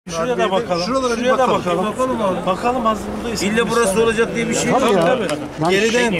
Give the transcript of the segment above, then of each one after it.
Şuraya da bakalım. Şuraya da bakalım. Bakalım hazırlıkta. İlle burası olacak diye bir şey yok. Tabii. Geriden.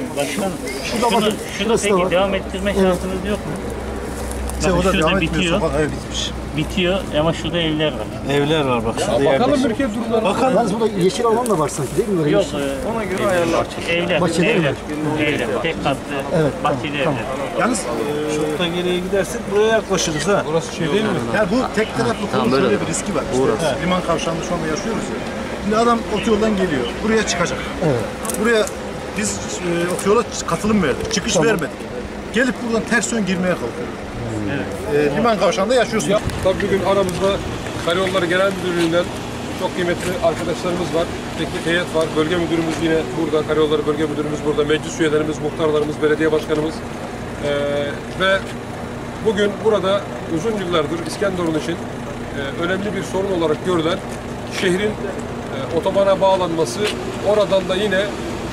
Şunu peki devam ettirme şansınız yok mu? Bakın şurada bitiyor. Bitiyor ama şurada evler var. Evler var bak. Bakalım ülke durumları. Bakalım. Yalnız burada yeşil alan da var sanki değil mi? Böyle Yok. Ona göre ayarlar. Evler. Bahçeli Evler. mi? Evler. Tek katlı. Evet, Bahçeli tamam. evler. Yalnız çok da geriye gidersek buraya yaklaşırız ha. Burası şey değil mi? Yani bu tek taraflı konunun şöyle bir riski var. İşte liman kavşağında şu anda yaşıyoruz ya. Şimdi adam otoyoldan geliyor. Buraya çıkacak. Evet. Buraya biz otoyola katılım verdik. Çıkış vermedik. Gelip buradan ters yön girmeye kalkıyor. Liman kavşağında yaşıyorsunuz. Tabii bugün aramızda Karayolları Genel Müdürlüğü'nden çok kıymetli arkadaşlarımız var. Teknik heyet var. Bölge müdürümüz yine burada. Karayolları Bölge Müdürümüz burada. Meclis üyelerimiz, muhtarlarımız, belediye başkanımız. Ve bugün burada uzun yıllardır İskenderun için önemli bir sorun olarak görülen şehrin otobana bağlanması, oradan da yine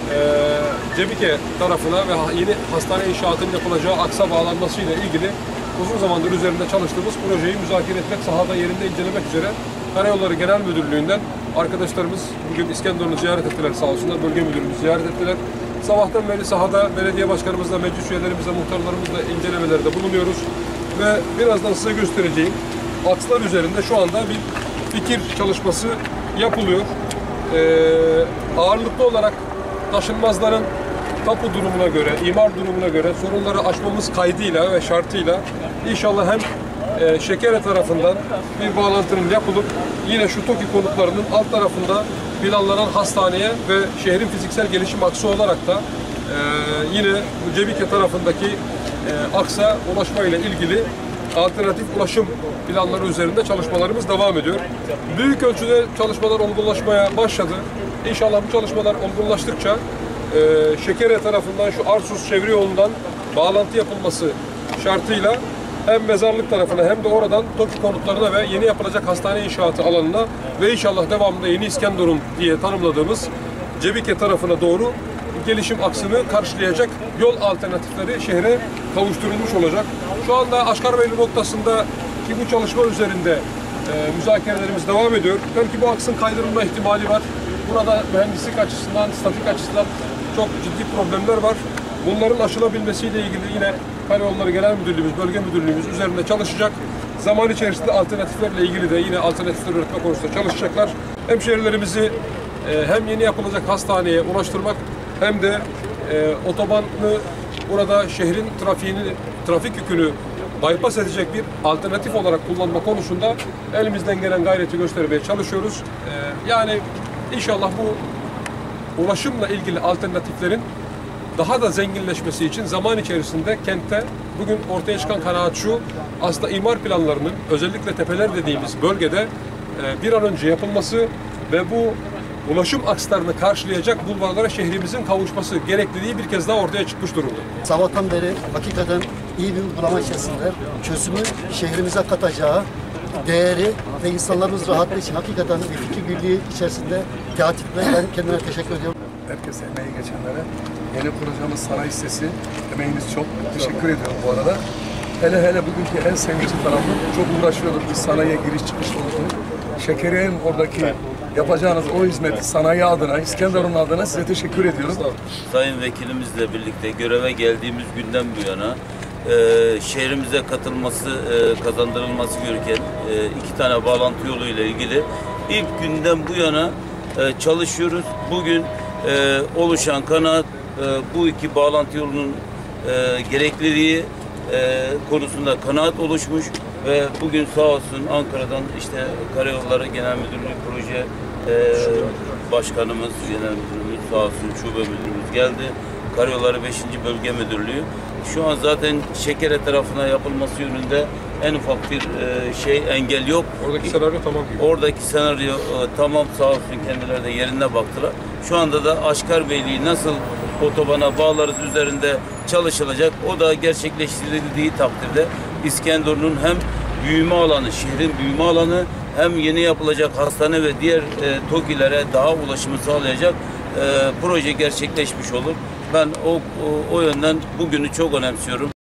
Cebike tarafına ve yeni hastane inşaatının yapılacağı aksa bağlanmasıyla ilgili uzun zamandır üzerinde çalıştığımız projeyi müzakere etmek, sahada yerinde incelemek üzere Karayolları Genel Müdürlüğü'nden arkadaşlarımız bugün İskenderun'u ziyaret ettiler sağ olsunlar. Bölge müdürümüzü ziyaret ettiler. Sabahtan beri sahada belediye başkanımızla, meclis üyelerimizle, muhtarlarımızla incelemelerde bulunuyoruz. Ve birazdan size göstereceğim akslar üzerinde şu anda bir fikir çalışması yapılıyor. Ağırlıklı olarak taşınmazların tapu durumuna göre, imar durumuna göre sorunları aşmamız kaydıyla ve şartıyla inşallah hem Şekere tarafından bir bağlantının yapılıp yine şu TOKİ konutlarının alt tarafında planlanan hastaneye ve şehrin fiziksel gelişim aksı olarak da yine bu Cebike tarafındaki aksa ulaşma ile ilgili alternatif ulaşım planları üzerinde çalışmalarımız devam ediyor. Büyük ölçüde çalışmalar olgunlaşmaya başladı. İnşallah bu çalışmalar olgunlaştıkça Şekere tarafından şu Arsuz çevre yolundan bağlantı yapılması şartıyla hem mezarlık tarafına hem de oradan TOKİ konutlarına ve yeni yapılacak hastane inşaatı alanına ve inşallah devamında Yeni İskenderun diye tanımladığımız Cebike tarafına doğru gelişim aksını karşılayacak yol alternatifleri şehre kavuşturulmuş olacak. Şu anda Aşkarbeyli noktasında ki bu çalışma üzerinde müzakerelerimiz devam ediyor. Belki bu aksın kaydırılma ihtimali var. Burada mühendislik açısından, statik açısından çok ciddi problemler var. Bunların aşılabilmesiyle ilgili yine Karayolları Genel Müdürlüğümüz, Bölge Müdürlüğümüz üzerinde çalışacak. Zaman içerisinde alternatiflerle ilgili de yine alternatifler üretme konusunda çalışacaklar. Hemşehrilerimizi hem yeni yapılacak hastaneye ulaştırmak hem de otobanı burada şehrin trafik yükünü bypass edecek bir alternatif olarak kullanma konusunda elimizden gelen gayreti göstermeye çalışıyoruz. Yani inşallah bu ulaşımla ilgili alternatiflerin daha da zenginleşmesi için zaman içerisinde kentte bugün ortaya çıkan kanaat şu, aslında imar planlarının özellikle tepeler dediğimiz bölgede bir an önce yapılması ve bu ulaşım akslarını karşılayacak bulvarlara şehrimizin kavuşması gerekliliği bir kez daha ortaya çıkmış durumda. Sabahtan beri hakikaten iyi bir uygulama içerisinde çözümü şehrimize katacağı değeri ve insanlarımız rahatlığı için hakikaten bir fikir birliği içerisinde Katip Bey, ben kendime teşekkür ediyorum. Herkese emeği geçenlere, yeni kuracağımız sanayi sitesi, emeğiniz çok. Teşekkür ediyorum bu arada. Hele bugünkü en sevinçli tarafı çok uğraşıyorduk biz sanayiye giriş çıkış konusunda. Şekere'nin oradaki yapacağınız o hizmeti sanayi adına, İskenderun adına size teşekkür ediyorum. Sayın Vekilimizle birlikte göreve geldiğimiz günden bu yana şehrimize kazandırılması gereken 2 tane bağlantı yolu ile ilgili ilk günden bu yana çalışıyoruz. Bugün oluşan kanaat bu 2 bağlantı yolunun gerekliliği konusunda kanaat oluşmuş ve bugün sağ olsun Ankara'dan işte Karayolları Genel Müdürlüğü Proje Başkanımız, Genel Müdürümüz sağ olsun Şube Müdürümüz geldi. Karayolları 5. Bölge Müdürlüğü. Şu an zaten Şekere tarafına yapılması yönünde en ufak bir engel yok. Oradaki senaryo tamam gibi. Oradaki senaryo tamam sağ olsun kendileri de yerine baktılar. Şu anda da Aşkarbeyli'yi nasıl otobana bağlarız üzerinde çalışılacak. O da gerçekleştirildiği takdirde İskenderun'un hem büyüme alanı, şehrin büyüme alanı hem yeni yapılacak hastane ve diğer TOKİ'lere daha ulaşımı sağlayacak proje gerçekleşmiş olur. Ben o yönden bugünü çok önemsiyorum.